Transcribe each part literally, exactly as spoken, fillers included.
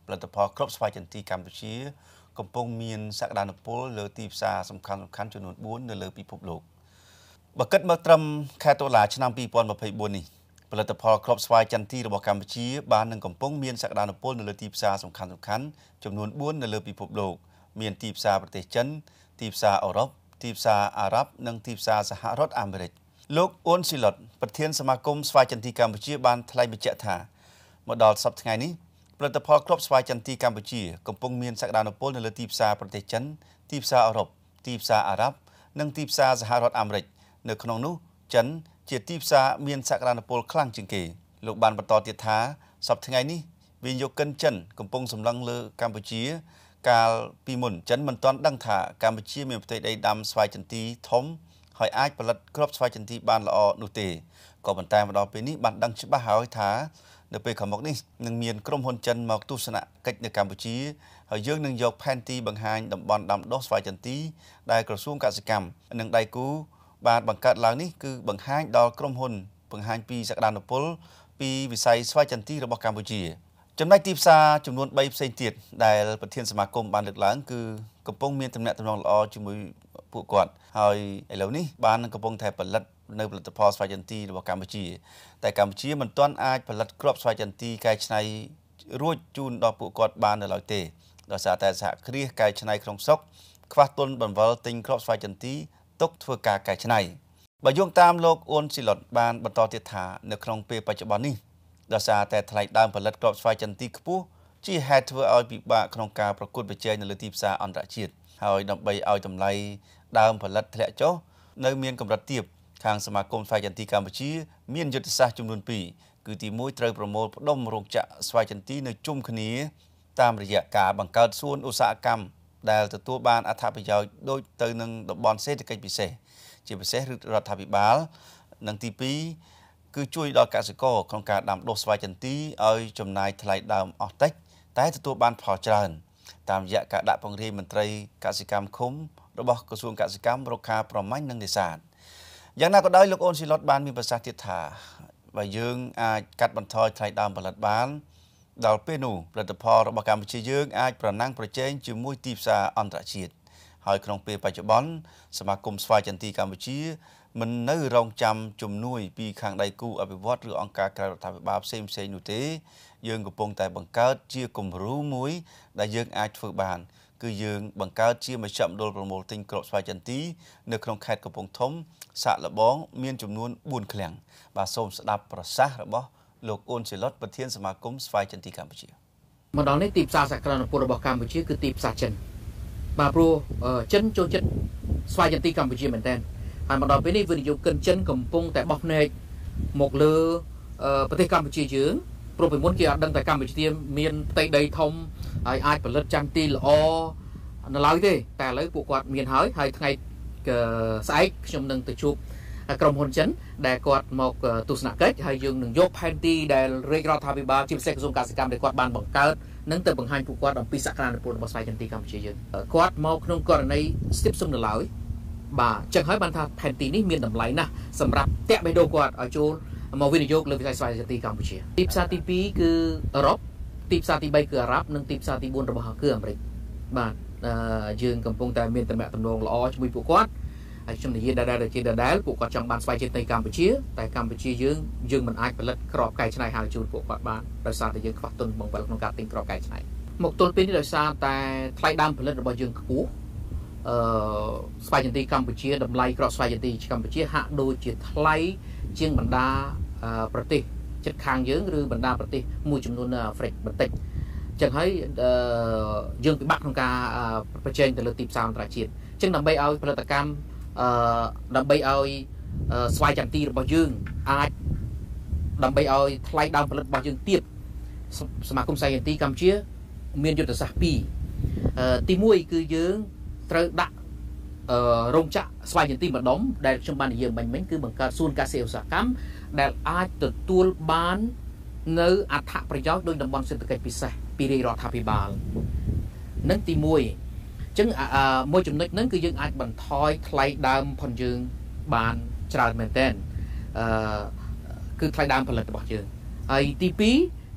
ផលិតផលគ្រាប់ស្វាយចន្ទីកម្ពុជាកំពុងមានសក្តានុពលលើទីផ្សារសំខាន់សំខាន់ចំនួនbốnនៅលើពិភពលោកបើគិតមើលត្រឹមខែតុលាឆ្នាំពីរពាន់ម្ភៃបួននេះផលិតផលគ្រាប់ស្វាយចន្ទីរបស់កម្ពុជាបាននឹងកំពុងមានសក្តានុពលនៅលើទីផ្សារសំខាន់សំខាន់ចំនួនbốnនៅលើពិភពលោកមានទីផ្សារប្រទេសចិនទីផ្សារអឺរ៉ុបទីផ្សារអារ៉ាប់និងទីផ្សារសហរដ្ឋអាមេរិកលោកអ៊ុនស៊ីឡុតប្រធានសមាគមស្វាយចន្ទីកម្ពុជាបានថ្លែងបញ្ជាក់ថាមកដល់សប្តាហ៍ថ្ងៃនេះផលិតផលគ្រាប់ស្វាយចន្ទីកម្ពុជាកំពុងមានសក្តានុពលនៅលើទីផ្សារប្រទេសចិនទីផ្សារអឺរ៉ុបទីផ្សារអារ៉ាប់និងទីផ្សារសហរដ្ឋអាមេរិកនៅក្នុងនោះចិនជាទីផ្សារមានសក្តានុពលខ្លាំងជាងគេលោកបានបន្តទៀតថាសប្តាហ៍ថ្ងៃនេះវិនិយោគិនចិនកំពុងសម្លឹងលើកម្ពុជាកាលពីមុនចិនមិនទាន់ដឹងថាកម្ពុជាមានផ្ទៃដីដាំស្វាយចន្ទីធំហើយអាចផលិតគ្រាប់ស្វាយចន្ទីបានល្អនោះទេក៏ប៉ុន្តែមកដល់ពេលនេះបានដឹងច្បាស់ហើយថានៅពេលខាងមុខនេះនឹងមានក្រុមហ៊ុនចិនមកទស្សនកិច្ចនៅកម្ពុជាហើយយើងនឹងយកផែនទីបង្ហាញតំបន់ដាំដុះស្វាយចន្ទីដែលក្រសួងកសិកម្មនិងដៃគូបានបង្កើតឡើងនេះគឺបង្ហាញដល់ក្រុមហ៊ុនបង្ហាញពីសក្តានុពលពីវិស័យស្វាយចន្ទីរបស់កម្ពុជាចំណែកទីផ្សារចំនួនបីផ្សេងទៀតដែលប្រធានសមាគមបានលើកឡើងគឺកំពុងមានទំនាក់ទំនងល្អជាមួយពួកគាត់ហើយឥឡូវនេះបានកំពុងតែផលិតនៅផលិតផលស្វាយចន្ទីរបស់កម្ពុជាតែកម្ពុជាមិនទាន់អាចផលិតគ្រាប់ស្វាយចន្ទីកែច្នៃរួចជូនដល់ពួកគាត់បាននៅឡើយទេដោយសារតែសហគ្រាសកែច្នៃក្នុងស្រុកខ្វះទុនបង្វិលទិញគ្រាប់ស្វាយចន្ទីទុកធ្វើការកែច្នៃបើយោងតាមលោកអ៊ុនស៊ីឡុតបានបន្តទៀតថានៅក្នុងពេលបច្ចុប្បន្ននេះដោយសារតែថ្លៃដើមផលិតគ្រាប់ស្វាយចន្ទីខ្ពស់ជាហេតុធ្វើឲ្យពិបាកក្នុងការប្រកួតប្រជែងនៅលើទីផ្សារអន្តរជាតិហើយដើម្បីឲ្យតម្លៃដើមផលិតធ្លាក់ចុះនៅមានកម្រិតទាបខាងសមាគមស្វាយចន្ទីកម្ពុជាមានយុទ្ធសាស្ត្រចំនួនពីរគឺទីមួយត្រូវប្រមូលផ្ដុំរោងចក្រស្វាយចន្ទីនៅជុំគ្នាតាមរយៈការបង្កើតសួនឧស្សាហកម្មដែលទទួលបានអត្ថប្រយោជន៍ដូចទៅនឹងតំបន់សេដ្ឋកិច្ចពិសេសជាពិសេសរដ្ឋាភិបាលនិងទីពីរគឺជួយដល់កសិករក្នុងការដាំដុះស្វាយចន្ទីឲ្យចំណាយថ្លៃដើមអស់តិចតែទទួលបានផលច្រើនតាមរយៈការដាក់ពង្រាយមន្ត្រីកសិកម្មឃុំរបស់ក្រសួងកសិកម្មរុក្ខាប្រមាញ់និងនេសាទយ៉ាងណាក៏ដោយលោកអ៊ុនស៊ីឡុតបានមានប្រសាសន៍ទៀតថាបើយើងអាចកាត់បន្ថយថ្លៃដើមផលិតបានដល់ពេលនោះផលិតផលរបស់កម្ពុជាយើងអាចប្រណាំងប្រជែងជាមួយទីផ្សារអន្តរជាតិហើយក្នុងពេលបច្ចុប្បន្នសមាគមស្វាយចន្ទីកម្ពុជាមិននៅរងចាំជំនួយពីខាងដៃគូអភិវឌ្ឍឬអង្គការក្រៅរដ្ឋាភិបាលផ្សេងផ្សេងនោះទេយើងកំពុងតែបង្កើតជាគំរូមួយដែលយើងអាចធ្វើបានគឺយើងបង្កើតជាមជ្ឈមណ្ឌលប្រមូលទិញគ្រាប់ស្វាយចន្ទីនៅក្នុងខេត្តកំពង់ធំសាកល្បងមានចំនួនបួនឃ្លាំងបាទសូមស្ដាប់ប្រសាសន៍របស់លោកអ៊ុនស៊ីឡុតប្រធានសមាគមស្វាយចន្ទីកម្ពុជាមកដល់នេះទីផ្សារសក្តានុពលរបស់កម្ពុជាគឺទីផ្សារចិនបាទព្រោះចិនចូលចិត្តស្វាយចន្ទីកម្ពុជាមែនតើហើយមកដល់ពេលនេះវិនិយោគិនចិនកំពុងតែបោះភ្នែកមកលើប្រទេសកម្ពុជាយើងព្រោះពីមុនគេអត់ដឹងតែកម្ពុជាមានផ្ទៃដីធំហើយអាចផលិតចន្ទីល្អនៅឡើយទេតែឥឡូវពួកគាត់មានហើយហើយថ្ងៃស្អែកខ្ញុំនឹងទៅជួបក្រុមហ៊ុនចិនដែលគាត់មកទស្សនកិច្ចហើយយើងនឹងយកផែនទីដែលរាជរដ្ឋាភិបាលជាពិសេសក្រសួងកសិកម្មដែលគាត់បានបង្កើតនឹងទៅបង្ហាញពួកគាត់អំពីសក្តានុពលរបស់ស្វាយចន្ទីកម្ពុជាយើងគាត់មកក្នុងករណីស្ទាបសុំនៅឡើយបាទចឹងហើយបានថាផែនទីនេះមានតម្លៃណាស់សម្រាប់តាក់បេះដូងគាត់ឲ្យចូលមកវិនិយោគលើវិស័យស្វាយចន្ទីកម្ពុជាទីផ្សារទីពីរគឺអឺរ៉ុបទីផ្សារទីបីគឺអារ៉ាប់និងទីផ្សារទីបួនរបស់គឺអាមេរិកបាទយើងកំពុងតែមានទំនាក់ទំនងល្អជាមួយពួកគាត់ហើយខ្ញុំនិយាយដែរដែលជាដែរពួកគាត់ចង់បានស្វាយចន្ទីកម្ពុជាតែកម្ពុជាយើងយើងមិនអាចផលិតគ្រាប់កែច្នៃហើយជូនពួកគាត់បានដោយសារតែយើងខ្វះទុនបង្វិលក្នុងការទិញគ្រាប់កែច្នៃមកទល់ពេលនេះដោយសារតែថ្លៃដើមផលិតរបស់យើងខ្ពស់អឺស្វាយចន្ទីកម្ពុជាតម្លៃគ្រាប់ស្វាយចន្ទីកម្ពុជាហាក់ដូចជាថ្លៃជាងបណ្ដាប្រទេសជិតខាងយើងឬបណ្ដាប្រទេសមួយចំនួននៅអាហ្វ្រិកបន្តិចចឹងហើយយើងពិបាកក្នុងការប្រជែងទៅលើទីផ្សារអន្តរជាតិចឹងដើម្បីឲ្យផលិតកម្មអឺដើម្បីឲ្យស្វាយចន្ទីរបស់យើងអាចដើម្បីឲ្យថ្លៃដើមផលិតរបស់យើងទាបសមាគមស្វាយចន្ទីកម្ពុជាមានយុទ្ធសាស្ត្រពីរទីមួយគឺយើងត្រូវដាក់រោងចក្រស្វាយចន្ទីម្ដុំដែលខ្ញុំបាននិយាយមិញមិញគឺបង្កើតសួនកសិឧស្សាហកម្មដែលអាចទទួលបាននៅអត្ថប្រយោជន៍ដោយតំបន់សេដ្ឋកិច្ចពិសេសពីរាជរដ្ឋាភិបាលនឹងទីមួយអញ្ចឹងមួយចំណុចហ្នឹងគឺយើងអាចបន្ថយថ្លៃដើមផងយើងបានច្រើនមែនទែនអឺគឺថ្លៃដើមផលិតរបស់យើងហើយទីពីរ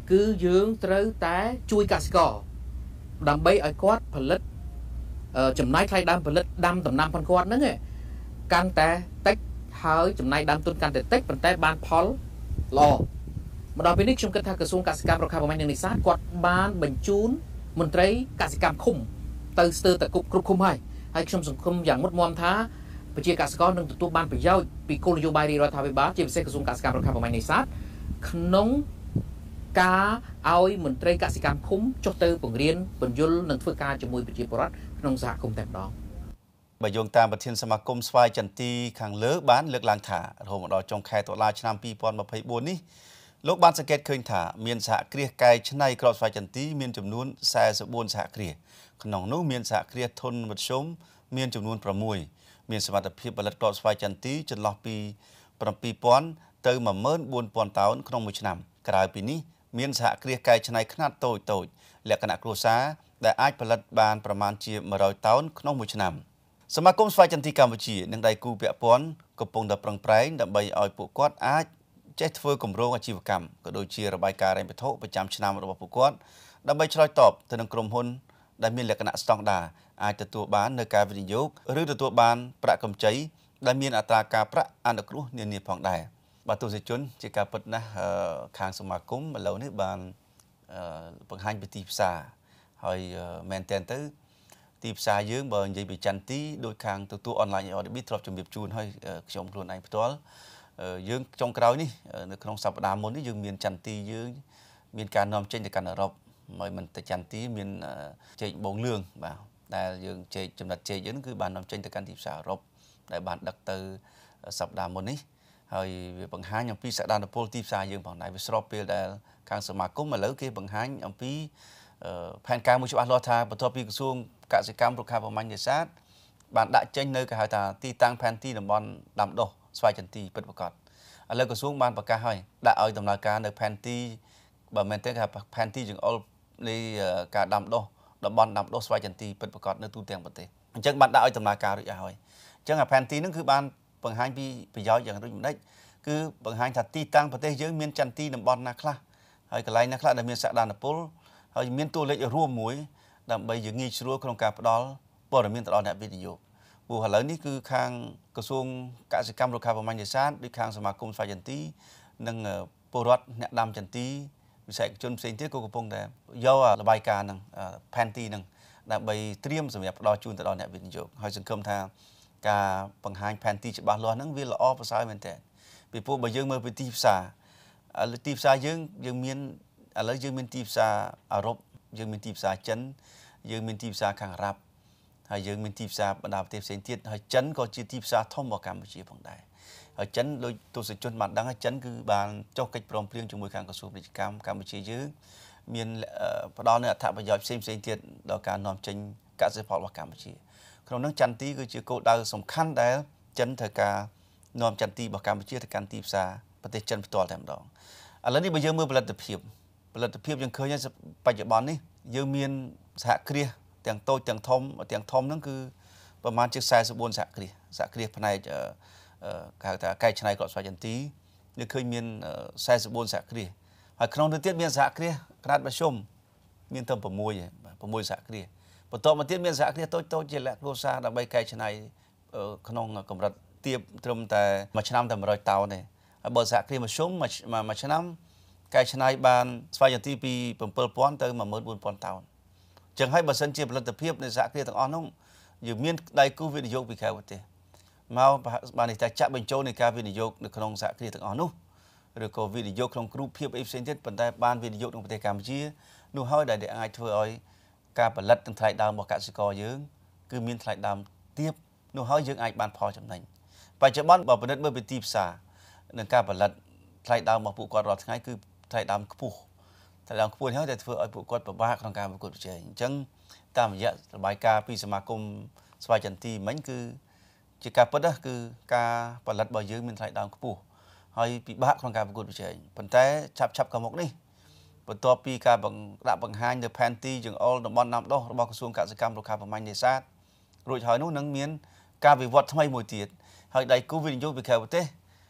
គឺយើងត្រូវតែជួយកសិករដើម្បីឲ្យគាត់ផលិតចំណាយថ្លៃដើមផលិតដាំដំណាំផងគាត់ហ្នឹងកាន់តែតិចហើយចំណាយដើមទុនកាន់តែតិចប៉ុន្តែបានផលល្អមកដល់ពេលនេះខ្ញុំគិតថាក្រសួងកសិកម្មរុក្ខាប្រមាញ់និងនេសាទគាត់បានបញ្ជូនមន្ត្រីកសិកម្មឃុំទៅស្ទើរតែគ្រប់គ្រប់ឃុំហើយហើយខ្ញុំសង្ឃឹមយ៉ាងមុតមាំថាប្រជាកសិករនឹងទទួលបានប្រយោជន៍ពីគោលនយោបាយរដ្ឋាភិបាលជាពិសេសក្រសួងកសិកម្មរុក្ខាប្រមាញ់នេសាទក្នុងការឲ្យមន្ត្រីកសិកម្មឃុំចុះទៅបង្រៀនបញ្យលនិងធ្វើការជាមួយប្រជាពលរដ្ឋក្នុងសហគមន៍តែម្ដងបើយោងតាមប្រធានសមាគមស្វាយចន្ទីខាងលើបានលើកឡើងថារហូតមកដល់ចុងខែតុលាឆ្នាំពីរពាន់ម្ភៃបួននេះលោកបានសង្កេតឃើញថាមានសហគ្រាសកែច្នៃគ្រាប់ស្វាយចន្ទីមានចំនួនសែសិបបួនសហគ្រាសក្នុងនោះមានសហគ្រាសធនមធ្យមមានចំនួនប្រាំមួយមានសមត្ថភាពផលិតគ្រាប់ស្វាយចន្ទីចន្លោះពីប្រាំពីរពាន់ទៅមួយម៉ឺនបួនពាន់តោនក្នុងមួយឆ្នាំក្រៅពីនេះមានសហគ្រាសកែច្នៃខ្នាតតូចតូចលក្ខណៈគ្រួសារដែលអាចផលិតបានប្រមាណជាមួយរយតោនក្នុងមួយឆ្នាំសមាគមស្វាយចន្ទីកម្ពុជានិងដៃគូពាក់ព័ន្ធកំពុងតែប្រឹងប្រែងដើម្បីឲ្យពួកគាត់អាចចេះធ្វើគម្រោងអាជីវកម្មក៏ដូចជារបាយការណ៍ហិរញ្ញវត្ថុប្រចាំឆ្នាំរបស់ពួកគាត់ដើម្បីឆ្លើយតបទៅនឹងក្រុមហ៊ុនដែលមានលក្ខណៈស្តង់ដារអាចទទួលបាននៅការវិនិយោគឬទទួលបានប្រាក់កម្ចីដែលមានអត្រាការប្រាក់អនុគ្រោះនានាផងដែរបាទទស្សនិកជនជាការពិតណាស់ខាងសមាគមឥឡូវនេះបានបង្ហាញពីទីផ្សារហើយមែនតើទៅទីផ្សារយើងបើនិយាយពីចន្ទទីដោយខាងទទួលអនឡាញ A R D B ធ្លាប់ជំរាបជូនហើយខ្ញុំខ្លួនឯងផ្ទាល់យើងចុងក្រោយនេះនៅក្នុងសប្តាហ៍មុននេះយើងមានចន្ទទីយើងមានការនាំចេញទៅកាន់អឺរ៉ុបហើយមិនតែចន្ទទីមានចេកបងលឿងបាទដែលយើងចេកចំណិតចេកយើងគឺបាននាំចេញទៅកាន់ទីផ្សារអឺរ៉ុបដែលបានដឹកទៅសប្តាហ៍មុននេះហើយវាបង្ហាញអំពីសក្តានុពលទីផ្សារយើងផងដែរវាស្របពេលដែលខាងសមាគមឥឡូវគេបង្ហាញអំពីផែនការមួយច្បាស់លាស់ថាបន្ទាប់ពីក្រសួងកសិកម្មរុក្ខាប្រមាញ់នេសាទបានដាក់ចេញនៅគេហៅថាទីតាំងផែនទីតំបន់ដាំដុះស្វាយចន្ទីពិតប្រាកដឥឡូវក្រសួងបានប្រកាសហើយដាក់ឲ្យដំណើរការនៅផែនទីបើមែនទេគេផែនទីចង្អុលនៃការដាំដុះតំបន់ដាំដុះស្វាយចន្ទីពិតប្រាកដនៅទូទាំងប្រទេសអញ្ចឹងបានដាក់ឲ្យដំណើរការរួចហើយអញ្ចឹងអាផែនទីហ្នឹងគឺបានបង្ហាញពីប្រយោជន៍យ៉ាងដូចម្ដេចគឺបង្ហាញថាទីតាំងប្រទេសយើងមានចន្ទីតំបន់ណាខ្លះហើយកន្លែងណាខ្លះដែលមានសក្តានុពលហើយមានតួលេខរួមមួយដើម្បីយើងងាយស្រួលក្នុងការផ្ដល់ព័ត៌មានទៅដល់អ្នកវិនិយោគព្រោះឥឡូវនេះគឺខាងក្រសួងកសិកម្មរុក្ខាប្រមាញ់នេសាទដូចខាងសមាគមស្វាយចន្ទីនិងពលរដ្ឋអ្នកដាំចន្ទីវិស័យជនផ្សេងទៀតក៏កំពុងតែយករបាយការណ៍នឹងផែនទីនឹងដើម្បីត្រៀមសម្រាប់ផ្ដល់ជូនទៅដល់អ្នកវិនិយោគហើយសង្ឃឹមថាការបង្ហាញផែនទីច្បាស់លាស់ហ្នឹងវាល្អប្រសើរមែនតើពីព្រោះបើយើងមើលពីទីផ្សារទីផ្សារយើងយើងមានឥឡូវយើងមានទីផ្សារអឺរ៉ុបយើងមានទីផ្សារចិនយើងមានទីផ្សារខាងអារ៉ាប់ហើយយើងមានទីផ្សារបណ្ដាប្រទេសផ្សេងទៀតហើយចិនក៏ជាទីផ្សារធំរបស់កម្ពុជាផងដែរហើយចិនដោយទស្សនិកជនបានដឹងហើយចិនគឺបានចុះកិច្ចព្រមព្រៀងជាមួយខាងក្រសួងពាណិជ្ជកម្មកម្ពុជាយើងមានផ្ដល់នូវអត្ថប្រយោជន៍ផ្សេងផ្សេងទៀតដល់ការនាំចេញកសិផលរបស់កម្ពុជាក្នុងនោះចន្ទទីគឺជាគោលដៅសំខាន់ដែលចិនត្រូវការនាំចន្ទទីរបស់កម្ពុជាទៅកាន់ទីផ្សារប្រទេសចិនផ្ទាល់តែម្ដងឥឡូវនេះបើយើងមើលផលិតភាពផលិតភាពយើងឃើញហើយបច្ចុប្បន្ននេះយើងមានសហគ្រាសទាំងតូចទាំងធំទាំងធំហ្នឹងគឺប្រមាណជាសែសិបបួនសហគ្រាសសហគ្រាសផ្នែកគេហៅថាកែច្នៃគ្រាប់ស្វាយចន្ទីយើងឃើញមានសែសិបបួនសហគ្រាសហើយក្នុងនោះទៀតមានសហគ្រាសខ្នាតមធ្យមមានតែ6ឯង6សហគ្រាសបន្ទាប់មកទៀតមានសហគ្រាសតូចតូចជាលក្ខគ្រួសារដើម្បីកែច្នៃក្នុងកម្រិតទាបត្រឹមតែមួយឆ្នាំតែមួយរយតោនទេហើយបើសហគ្រាសមធ្យមមួយឆ្នាំកែច្នៃបានស្វាយចន្ទីពីbảyពាន់ទៅមួយម៉ឺនបួនពាន់តោនអញ្ចឹងហើយបើសិនជាផលិតភាពនៃសហគ្រាសទាំងអស់នោះយើងមានដៃគូវិនិយោគពីក្រៅប្រទេសមកបាននេះតែចាក់បញ្ចូលនៃការវិនិយោគនៅក្នុងសហគ្រាសទាំងអស់នោះឬក៏វិនិយោគក្នុងគ្រូភាពអីផ្សេងទៀតប៉ុន្តែបានវិនិយោគក្នុងប្រទេសកម្ពុជានោះហើយដែលអាចធ្វើឲ្យការផលិតទាំងថ្លៃដើមរបស់កសិករយើងគឺមានថ្លៃដើមទាបនោះហើយយើងអាចបានផលចំណេញបច្ចុប្បន្នបើពិនិត្យមើលពីទីផ្សារនិងការផលិតថ្លៃដើមរបស់ពួកគាត់រាល់ថ្ងៃគឺថ្លៃដើមខ្ពស់ថ្លៃដើមខ្ពស់ហើយតែធ្វើឲ្យពួកគាត់ពិបាកក្នុងការប្រកួតប្រជែងអញ្ចឹងតាមរយៈរបាយការណ៍ពីសមាគមស្វាយចន្ទីមិញគឺជាការពិតគឺការផលិតរបស់យើងមានថ្លៃដើមខ្ពស់ហើយពិបាកក្នុងការប្រកួតប្រជែងប៉ុន្តែឆាប់ឆាប់ខាងមុខនេះបន្ទាប់ពីការដាក់បង្ហាញនៅផែនទីចង្អុលតំបន់ដាំដុះរបស់ក្រសួងកសិកម្មរុក្ខាប្រមាញ់នេសាទរួចហើយនោះនឹងមានការវិវត្តថ្មីមួយទៀតហើយដៃគូវិនិយោគពីក្រៅប្រទេស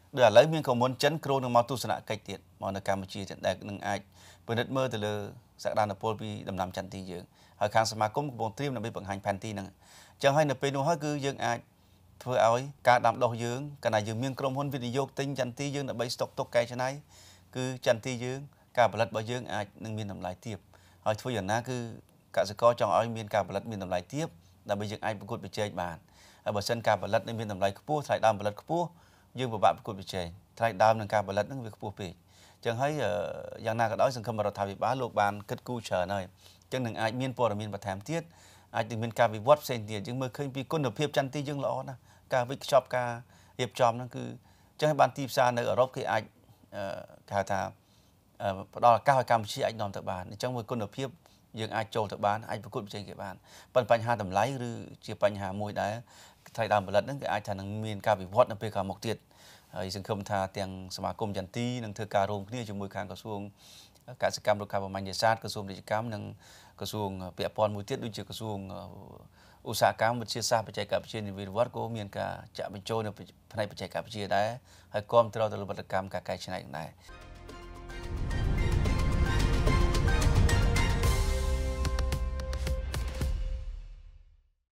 ដោយឥឡូវមានក្រុមហ៊ុនចិនគ្រោងនឹងមកទស្សនកិច្ចទៀតមកនៅកម្ពុជាទៀតដែលនឹងអាចពិនិត្យមើលទៅលើសក្តានុពលពីដំណាំចន្ទទីយើងហើយខាងសមាគមកំពុងត្រៀមដើម្បីបង្ហាញផែនទីហ្នឹងអញ្ចឹងហើយនៅពេលនោះហើយគឺយើងអាចធ្វើឲ្យការដាំដុះយើងកាលណាយើងមានក្រុមហ៊ុនវិនិយោគទិញចន្ទទីយើងដើម្បីស្តុកទុកកែច្នៃគឺចន្ទទីយើងការផលិតរបស់យើងអាចនឹងមានតម្លៃទាបហើយធ្វើយ៉ាងណាគឺកសិករចង់ឲ្យមានការផលិតមានតម្លៃទាបដើម្បីយើងអាចប្រកួតប្រជែងបានហើយបើសិនការផលិតមានតម្លៃខ្ពស់ថ្លៃដើមផលិតខ្ពស់យើងពិបាកប្រកួតប្រជែងថ្លៃដើមនឹងការផលិតហ្នឹងវាខ្ពស់ពេកអញ្ចឹងហើយយ៉ាងណាក៏ដោយសង្គមរដ្ឋាភិបាលលោកបានគិតគូរច្រើនហើយអញ្ចឹងនឹងអាចមានព័ត៌មានបន្ថែមទៀតអាចនឹងមានការវិវត្តផ្សេងទៀតយើងមើលឃើញពីគុណភាពចន្ទទីយើងល្អណាស់ការវិកខ្ចប់ការរៀបចំហ្នឹងគឺអញ្ចឹងឲ្យបានទីផ្សារនៅអឺរ៉ុបគេអាចគេហៅថាផ្ដល់ឱកាសឲ្យកម្ពុជាអាចនាំទៅបានអញ្ចឹងមួយគុណភាពយើងអាចចូលទៅបានអាចប្រកួតប្រជែងគេបានប៉ុន្តែបញ្ហាតម្លៃឬជាបញ្ហាមួយដែរថ្លៃដើមផលិតហ្នឹងគឺអាចថានឹងមានការវិវត្តនៅពេលខាងមុខទៀតហើយសង្ឃឹមថាទាំងសមាគមចន្ទទីនឹងធ្វើការរួមគ្នាជាមួយខាងក្រសួងកសិកម្មរុក្ខាប្រមាញ់នេសាទក្រសួងពាណិជ្ជកម្មនិងក្រសួងពាក់ព័ន្ធមួយទៀតដូចជាក្រសួងឧស្សាហកម្មវិទ្យាសាស្ត្របច្ចេកវិទ្យានិវិវត្តក៏មានការចាក់បញ្ចូលនៅផ្នែកបច្ចេកវិទ្យាដែរហើយគាំទ្រទៅលើផលិតកម្មការកែច្នៃដែរ